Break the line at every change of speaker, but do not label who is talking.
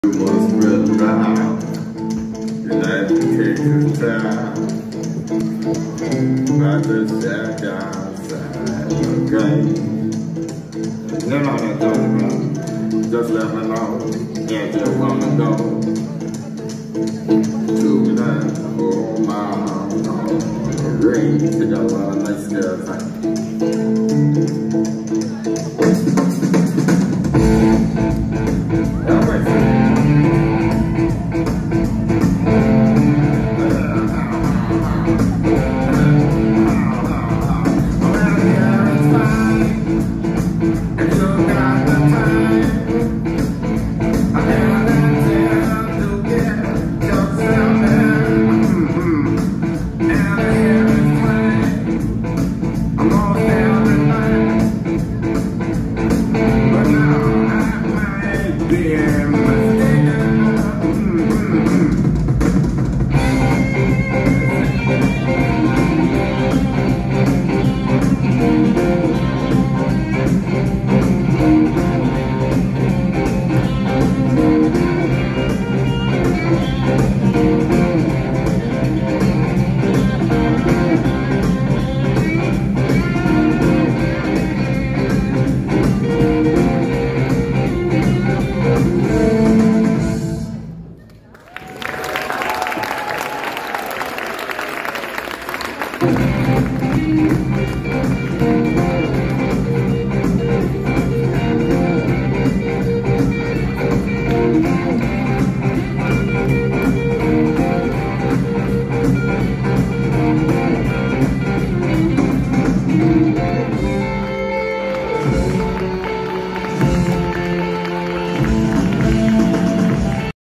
Was real loud. United time. About to step outside, okay? You know what I'm talking about. Just let me know if you wanna go.